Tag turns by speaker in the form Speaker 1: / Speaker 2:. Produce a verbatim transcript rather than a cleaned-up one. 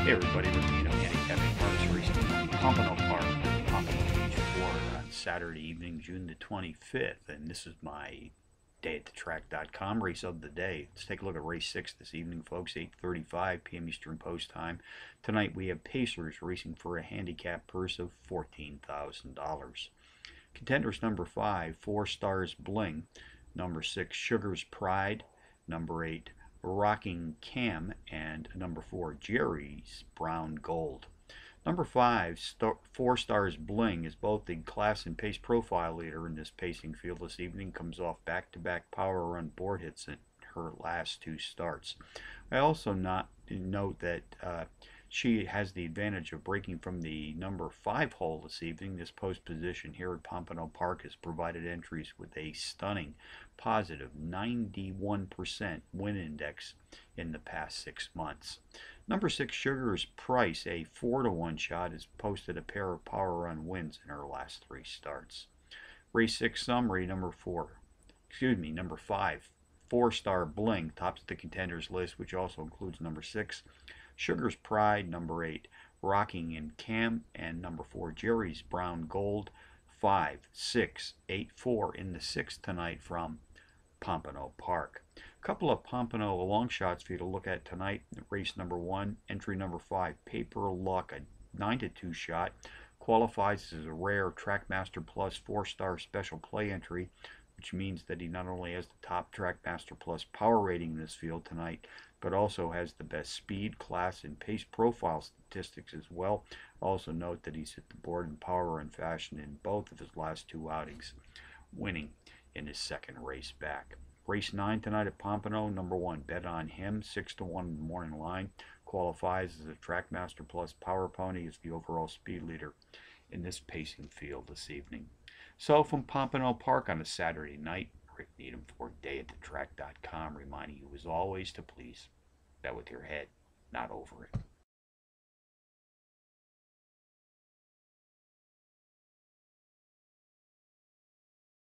Speaker 1: Hey everybody, Rick Needham, handicapping parks racing from Pompano Park, Pompano Beach, Florida on Saturday evening, June the twenty-fifth, and this is my day at the track dot com race of the day. Let's take a look at race six this evening, folks, eight thirty-five p m Eastern Post Time. Tonight we have Pacers racing for a handicap purse of fourteen thousand dollars. Contenders number five, Four Stars Bling, number six, Sugar's Pride, number eight, Rocking Cam, and number four, Jerry's Brown Gold. Number five, Star, Four Stars Bling, is both the class and pace profile leader in this pacing field this evening. Comes off back-to-back power run board hits in her last two starts. I also not note that uh, she has the advantage of breaking from the number five hole this evening. This post position here at Pompano Park has provided entries with a stunning positive ninety-one percent win index in the past six months. Number six, Sugar's Price, a four to one shot, has posted a pair of power run wins in her last three starts. Race six summary, number four, excuse me, number five, Four Star Bling tops the contenders list, which also includes number six, Sugar's Pride, number eight, Rocking and Cam, and number four, Jerry's Brown Gold. Five, six, eight, four in the sixth tonight from Pompano Park. A couple of Pompano long shots for you to look at tonight. Race number one, entry number five, Paper Luck, a nine to two shot, qualifies as a rare Trackmaster Plus four-star special play entry, which means that he not only has the top Trackmaster Plus power rating in this field tonight, but also has the best speed, class, and pace profile statistics as well. Also note that he's hit the board in power and fashion in both of his last two outings, winning in his second race back. Race nine tonight at Pompano, number one, Bet on Him, six to one in the morning line. Qualifies as a Trackmaster Plus power pony, is the overall speed leader in this pacing field this evening. So from Pompano Park on a Saturday night, Rick Needham for day at the track dot com, reminding you as always to please bet with your head, not over it.